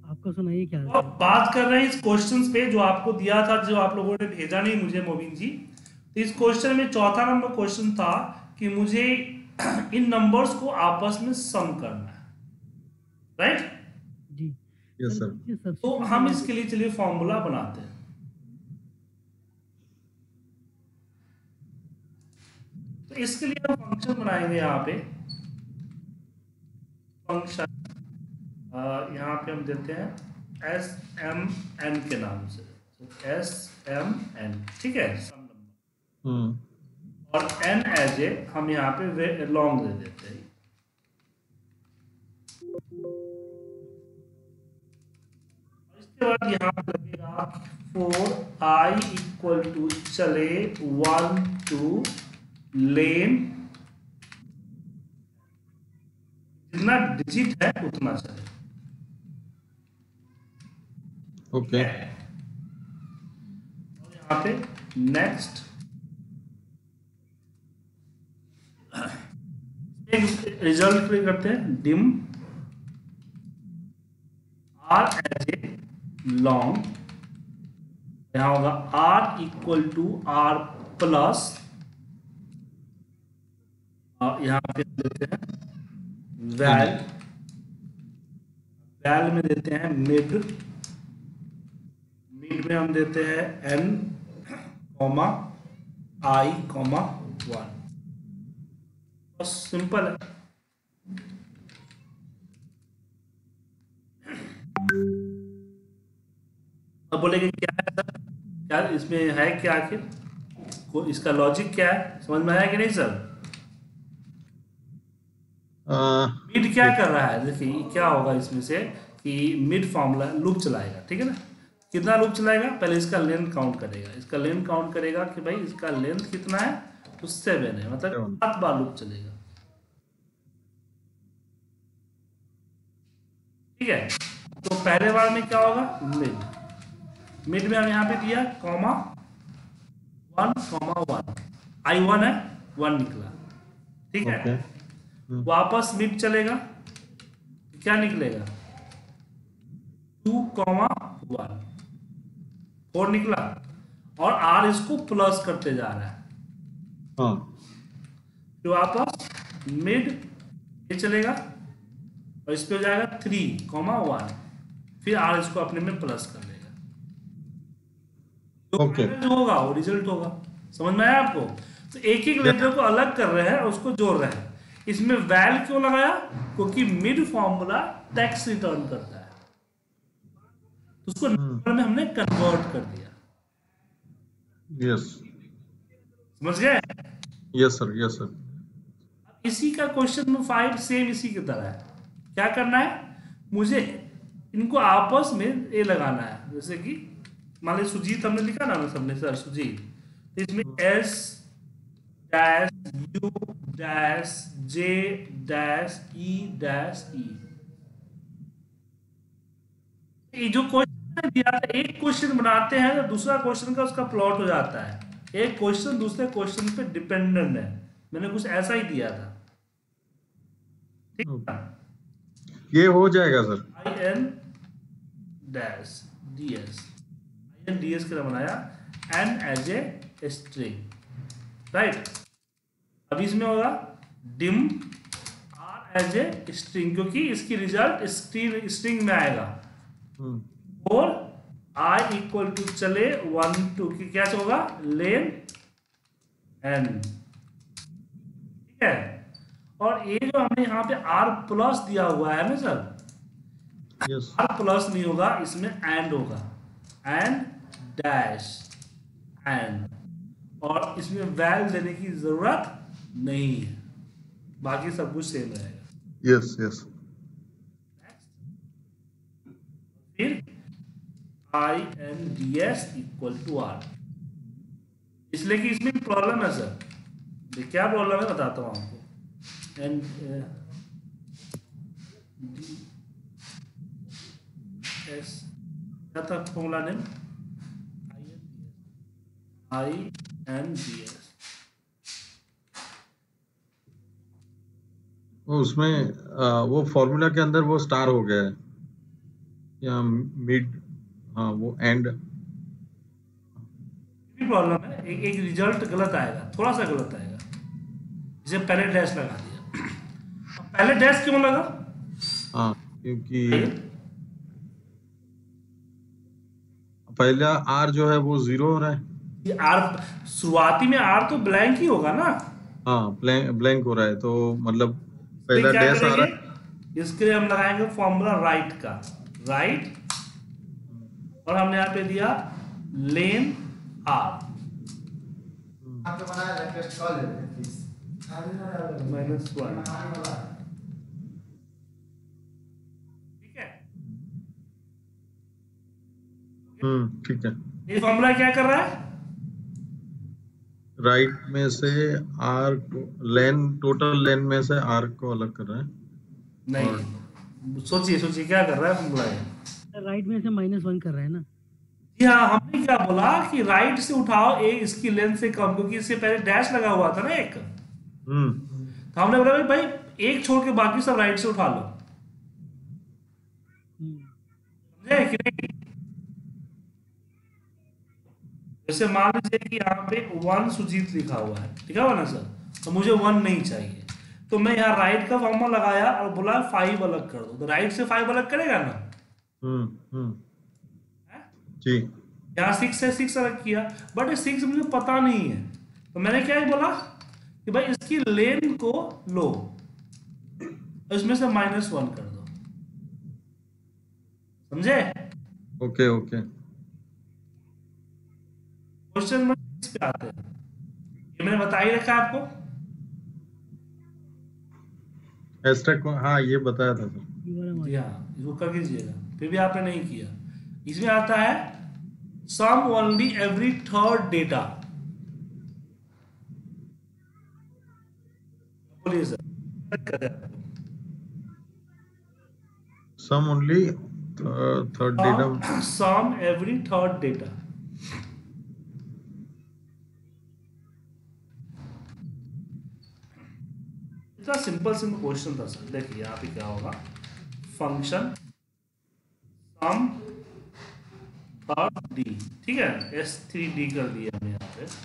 आपका सुनाइए क्या हाल तो चाल। बात कर रहे हैं इस क्वेश्चन पे जो आपको दिया था, जो आप लोगों ने भेजा नहीं मुझे, मोबिन जी। तो इस क्वेश्चन में चौथा नंबर क्वेश्चन था कि मुझे इन नंबर्स को आपस में सम करना है, right. Ji yes sir, sir. नीचे तो सब्स्टिट्यूट हम करने के। इसके लिए चलिए फॉर्मूला बनाते हैं। तो इसके लिए हम फंक्शन बनाएंगे यहाँ पे। फंक्शन यहाँ पे हम देते हैं एस एम एन के नाम से। एस एम एन, ठीक है, सम नंबर। और एन एज ए हम यहाँ पे लॉन्ग दे देते हैं। इसके बाद यहाँ पे लगेगा 4i इक्वल टू चले 1 2 लेन, जितना डिजिट है उतना चले। ओके। और यहाँ पे नेक्स्ट एक रिजल्ट प्ले करते हैं, dim R as a long. यहाँ होगा R equal to R plus, यहाँ पे देते हैं वैल। वैल में देते हैं मिड। मिड में हम देते हैं एन कॉमा आई कॉमा 1। बस सिंपल है। अब बोलेंगे क्या है सर, क्या इसमें है, क्या आखिर इसका लॉजिक क्या है, समझ में आया कि नहीं सर। मिड क्या कर रहा है, देखिए क्या होगा इसमें से कि मिड फॉर्मूला लूप चलाएगा, ठीक है ना। कितना लूप चलाएगा, पहले इसका लेंथ काउंट करेगा। इसका लेंथ काउंट करेगा कि भाई इसका लेंथ कितना है, तो 7 है, मतलब 7 बार लूप चलेगा, ठीक है। तो पहले बार में क्या होगा, मिड। मिड में हम यहाँ पे दिया कॉमा 1 आई 1 है, 1 निकला, ठीक है। वापस मिड चलेगा, क्या निकलेगा 2,1 4 निकला। और आर इसको प्लस करते जा रहा है, तो वापस मिड ये चलेगा और इस पे हो जाएगा 3,1, फिर आर इसको अपने में प्लस कर लेगा। तो जो होगा वो रिजल्ट होगा, समझ में आया आपको। तो एक एक लेटर को अलग कर रहे हैं और उसको जोड़ रहे हैं। इसमें वैल क्यों लगाया, क्योंकि मिड फॉर्मूला टैक्स रिटर्न करता है, तो उसको नंबर में हमने कन्वर्ट कर दिया। यस, समझ गए। Yes sir, yes sir. इसी का क्वेश्चन नंबर 5 सेम इसी की तरह है। क्या करना है, मुझे इनको आपस में ये लगाना है। जैसे कि मान लीजिए सुजीत हमने लिखा ना सबने, सर सुजीत, तो इसमें S dash U dash J dash E dash E. ये जो क्वेश्चन दिया था, एक क्वेश्चन बनाते हैं तो दूसरा क्वेश्चन का उसका प्लॉट हो जाता है। एक क्वेश्चन दूसरे क्वेश्चन पे डिपेंडेंट है, मैंने कुछ ऐसा ही दिया था, ठीक है। ये हो जाएगा sir. I N dash D S, I N D S के बनाया N as a string, right. अब इसमें होगा dim R as a string, क्योंकि इसकी रिजल्ट स्ट्रिंग में आएगा। और आई इक्वल टू चले 1 2 की क्या होगा, लेन एन, ठीक है। और ये जो हमने यहाँ पे आर प्लस दिया हुआ है ना सर, आर प्लस नहीं होगा, इसमें एंड होगा, एंड डैश एंड। और इसमें वैल देने की जरूरत नहीं है, बाकी सब कुछ सेम रहेगा। Yes yes. फिर I N D S equal to R, इसलिए कि इसमें प्रॉब्लम है सर। क्या प्रॉब्लम है बताता हूँ आपको। एन एस क्या था formula name, I N D S. वो उसमें वो फॉर्मूला के अंदर वो स्टार हो गया है। या मिड, हाँ वो एंड। भी प्रॉब्लम है, एक रिजल्ट गलत आएगा, थोड़ा सा गलत आएगा। जैसे पहले डैश लगा दिया, पहले डैश क्यों लगा? हाँ क्योंकि बताइए। पहला आर जो है वो 0 हो रहा है। ये आर, शुरुआती में आर तो ब्लैंक ही होगा ना। हाँ ब्लैंक हो रहा है, तो मतलब इसलिए पहला क्या डैश आ करेंगे, रहा है। इसके लिए हम लगाएंगे फॉर्मूला राइट का, राइट, और हमने यहाँ पे दिया लेन आर हम्म, -1, ठीक है। ठीक है। ये फॉर्मूला क्या कर रहा है? राइट में से आर को, लेन, टोटल लेन में से आर को अलग कर रहा है। और नहीं, सोचिए सोचिए क्या कर रहा है फॉर्मूला ये। राइट में से -1 कर रहा है ना। जी हाँ, हमने क्या बोला कि राइट से उठाओ ए इसकी लेंथ से कम, क्योंकि इससे पहले डैश लगा हुआ था ना एक, हम्म तो हमने बोला भाई एक छोड़ के बाकी सब राइट से उठा लो। हम्म, समझे कि नहीं? जैसे मान लीजिए कि यहाँ पे 1 सुजीत लिखा हुआ है, लिखा हुआ ना सर, तो मुझे 1 नहीं चाहिए, तो मैं यहाँ राइट का फॉर्मूला लगाया और बोला 5 अलग कर दो, तो राइट से 5 अलग करेगा ना। हम्म है? जी। यहाँ 6 से 6 अलग किया, बट 6 मुझे पता नहीं है, तो मैंने क्या ही बोला कि भाई इसकी लेन को लो, इसमें से -1 कर दो। समझे? Okay okay. क्वेश्चन में इस पे आते हैं, ये मैंने बता ही रखा है आपको। एस्टेक, हाँ ये बताया था सर। ये वाला जी मॉडल। हाँ, इसको कर दीजिएगा, फिर भी आपने नहीं किया। इसमें आता है sum only every third data. बोलिए sir. Sum only third data. Sum every third data. इतना सिंपल सिंपल क्वेश्चन था सर। देखिए यहाँ पे क्या होगा, फंक्शन सम थर्ड डी, ठीक है, S3D कर दिया हमने यहाँ पे,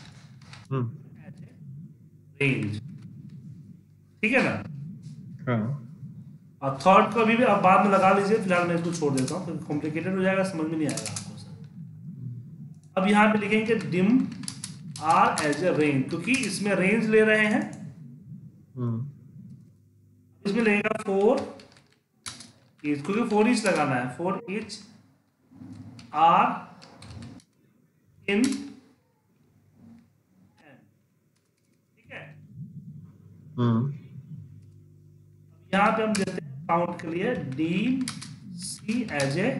रेंज, ठीक है ना। हाँ और थर्ड को भी आप बाद में लगा लीजिए, फिलहाल मैं इसको छोड़ देता हूँ, क्योंकि कॉम्प्लिकेटेड हो जाएगा, समझ में नहीं आएगा आपको सर। अब यहाँ पे लिखेंगे dim R as a range, क्योंकि इसमें रेंज ले रहे हैं, हम्म इसमें लगेगा 4 ईच, क्योंकि 4 ईच लगाना है, 4 ईच आर इन, ठीक है। हम्म यहाँ पे हम देते हैं काउंट के लिए डी सी एज ए,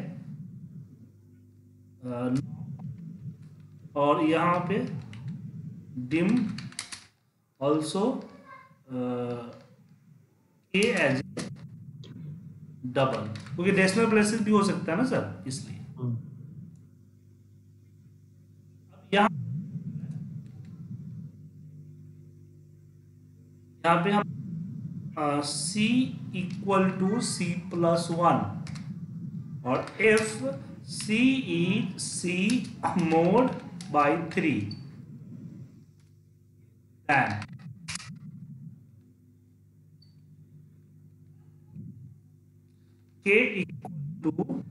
और यहाँ पे dim also A as a double, क्योंकि डेसिमल प्लेसेस भी हो सकता है ना सर, इसलिए। हम्म यहाँ यहाँ पे हम C = C+1, और if C is C mod by 3, then K =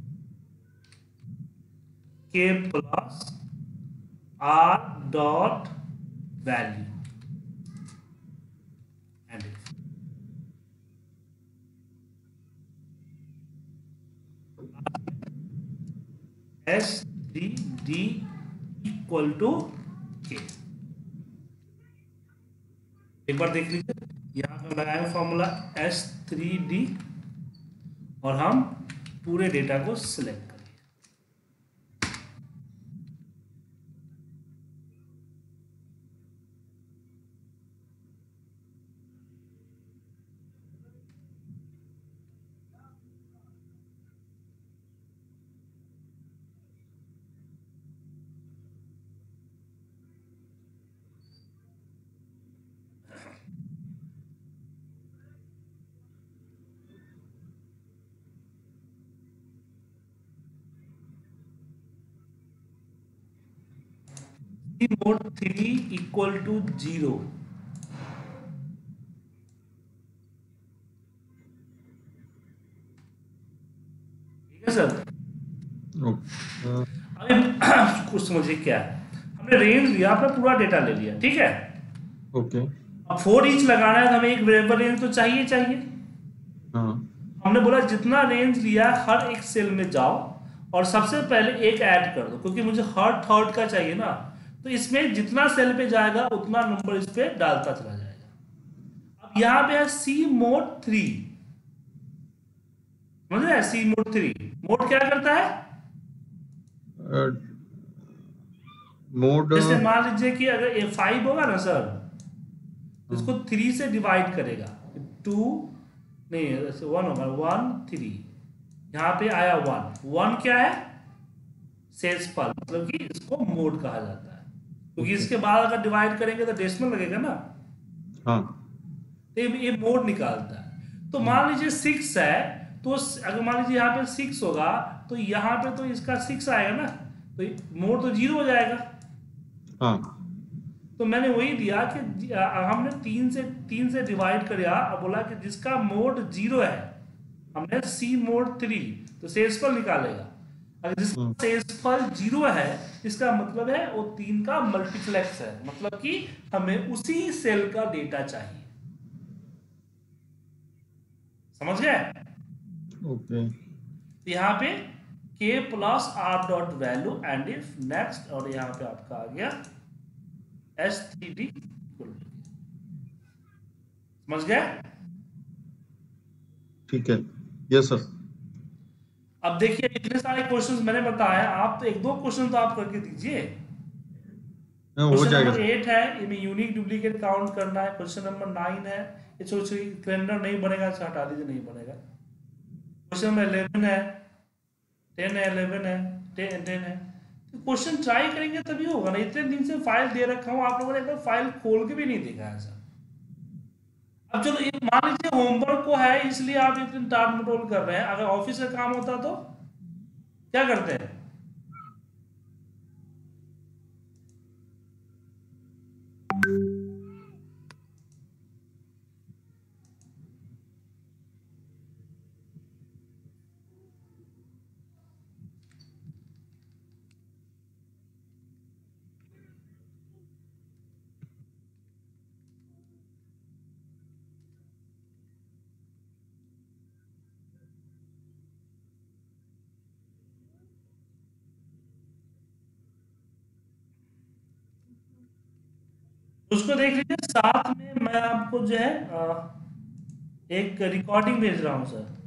K plus R dot value, and if S3D = K। एक बार देख लीजिए, यहाँ पे लगाए फॉर्मूला S3D, और हम पूरे डेटा को सिलेक्ट करें। C mod 3 equal to 0। ठीक है सर। अभी कुछ समझिए क्या है, हमने रेंज लिया, आपने पूरा डेटा ले लिया, ठीक है। ओके। अब फॉर ईच लगाना है तो हमें एक वेरिएबल रेंज तो चाहिए। हाँ। हमने बोला जितना रेंज लिया हर एक सेल में जाओ और सबसे पहले एक ऐड कर दो, क्योंकि मुझे हर थर्ड का चाहिए ना, तो इसमें जितना सेल पे जाएगा उतना नंबर इस पे डालता चला जाएगा। अब यहाँ पे है सी मोड 3, समझ रहे हैं? सी मोड 3 मोड क्या करता है? मोड जैसे मान लीजिए कि अगर ये 5 होगा ना सर, इसको 3 से डिवाइड करेगा, 2 नहीं 1 होगा, 1 3, यहाँ पे आया 1 क्या है? सेल्सफुल, मतलब कि इसको मोड कहा जाता है, क्योंकि इसके बाद अगर डिवाइड करेंगे तो डेसिमल लगेगा ना। हाँ। तो ये मोड निकालता है। तो मान लीजिए 6 है, तो अगर मान लीजिए यहाँ पे 6 होगा तो यहाँ पे तो इसका 6 आएगा ना, तो मोड तो 0 हो जाएगा। हाँ। तो मैंने वही दिया कि हमने 3 से डिवाइड कर दिया, अब बोला कि जिसका मोड 0 है हमने सी मोड 3, तो सेल्सफुल निकालेगा। अगर जिसका सेल्सफुल 0 है इसका मतलब है वो 3 का मल्टीप्लेक्स है, मतलब कि हमें उसी सेल का डेटा चाहिए। समझ गए? ओके। यहाँ पे k plus R dot value and if next, और यहाँ पे आपका आ गया S3D। समझ गए? ठीक है। Yes sir. अब देखिए इतने सारे क्वेश्चंस मैंने बताया, आप तो 1-2 क्वेश्चन तो आप करके दीजिए। हो क्वेश्चन जाएगा। नंबर 8 है, इनमें यूनिक डुप्लीकेट काउंट करना है। क्वेश्चन नंबर 9 है, ये कैलेंडर नहीं बनेगा, अच्छा हटा दीजिए, नहीं बनेगा। क्वेश्चन नंबर 11 है, 10 है, 11 है, 10 है। तो क्वेश्चन ट्राई करेंगे तभी होगा ना। इतने दिन से फाइल दे रखा हूँ, आप लोगों ने एक बार फाइल खोल के भी नहीं देखा है सर। अब चलो ये मान लीजिए होमवर्क को है इसलिए आप इतने टाल मटोल कर रहे हैं, अगर ऑफिस का काम होता तो क्या करते हैं? उसको देख लीजिए। साथ में मैं आपको जो है एक रिकॉर्डिंग भेज रहा हूं सर।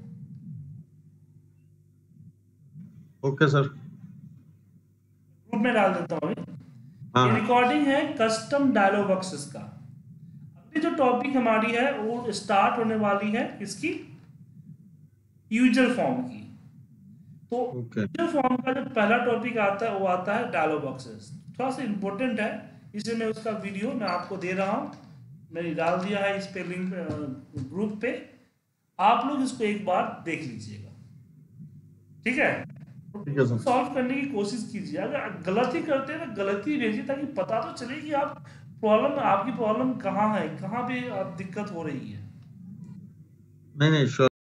Okay sir. ग्रुप में डाल देता हूं अभी। हाँ ये हाँ। रिकॉर्डिंग है कस्टम डायलॉग बॉक्सेस का। अगली जो टॉपिक हमारी है वो स्टार्ट होने वाली है इसकी यूजर फॉर्म की। तो ओके। यूजर फॉर्म का जो पहला टॉपिक आता है वो आता है डायलॉग बॉक्सेस। थोड़ा सा इंपॉर्टेंट है, इसलिए मैं उसका वीडियो मैं आपको दे रहा हूँ, मैंने डाल दिया है इस पे लिंक ग्रुप पे, आप लोग इसको एक बार देख लीजिएगा, ठीक है? ठीक है सर। सॉल्व करने की कोशिश कीजिए। अगर गलत ही करते हैं तो गलत ही भेजिए, ताकि पता तो चले कि आप प्रॉब्लम, आपकी प्रॉब्लम कहाँ है, कहाँ पे आप दिक्कत हो रही है। नहीं नहीं श्योर।